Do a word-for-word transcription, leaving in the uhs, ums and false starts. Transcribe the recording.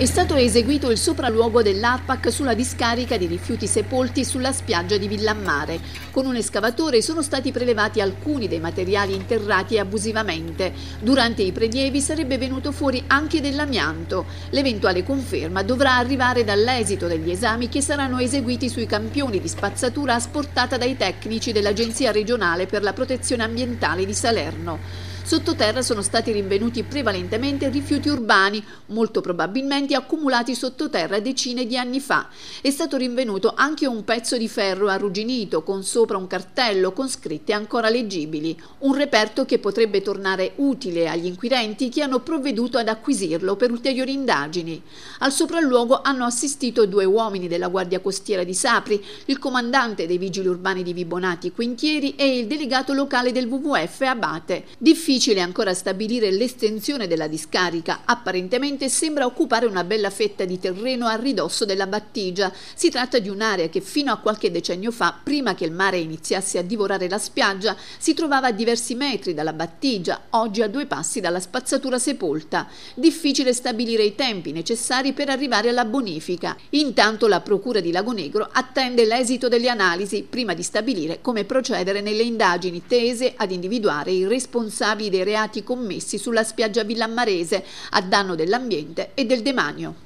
È stato eseguito il sopralluogo dell'A R P A C sulla discarica di rifiuti sepolti sulla spiaggia di Villammare. Con un escavatore sono stati prelevati alcuni dei materiali interrati abusivamente. Durante i prelievi sarebbe venuto fuori anche dell'amianto. L'eventuale conferma dovrà arrivare dall'esito degli esami che saranno eseguiti sui campioni di spazzatura asportata dai tecnici dell'Agenzia regionale per la protezione ambientale di Salerno. Sottoterra sono stati rinvenuti prevalentemente rifiuti urbani, molto probabilmente accumulati sottoterra decine di anni fa. È stato rinvenuto anche un pezzo di ferro arrugginito con sopra un cartello con scritte ancora leggibili, un reperto che potrebbe tornare utile agli inquirenti che hanno provveduto ad acquisirlo per ulteriori indagini. Al sopralluogo hanno assistito due uomini della Guardia Costiera di Sapri, il comandante dei Vigili Urbani di Vibonati Quintieri e il delegato locale del W W F Abate. Difficile Difficile ancora stabilire l'estensione della discarica, apparentemente sembra occupare una bella fetta di terreno a ridosso della battigia. Si tratta di un'area che fino a qualche decennio fa, prima che il mare iniziasse a divorare la spiaggia, si trovava a diversi metri dalla battigia, oggi a due passi dalla spazzatura sepolta. Difficile stabilire i tempi necessari per arrivare alla bonifica. Intanto la Procura di Lagonegro attende l'esito delle analisi prima di stabilire come procedere nelle indagini tese ad individuare i responsabili dei reati commessi sulla spiaggia villammarese a danno dell'ambiente e del demanio.